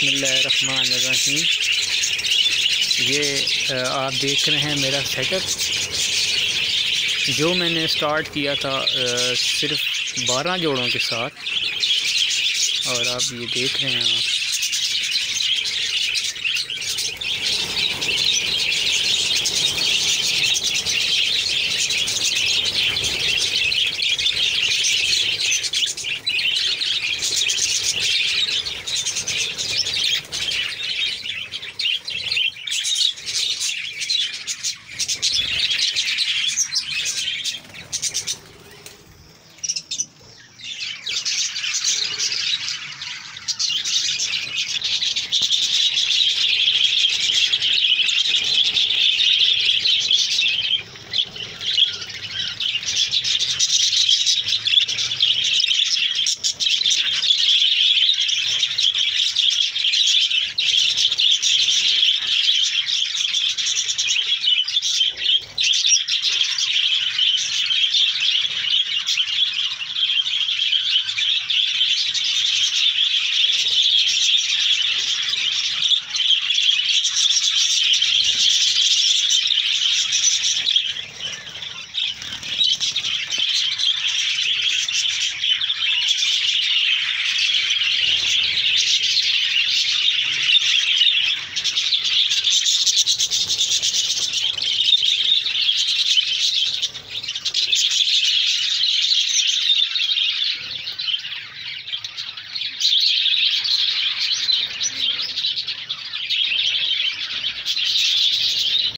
बिस्मिल्लाहिर्रहमानिर्रहीम। ये आप देख रहे हैं मेरा सेटअप जो मैंने स्टार्ट किया था सिर्फ 12 जोड़ों के साथ, और आप ये देख रहे हैं आप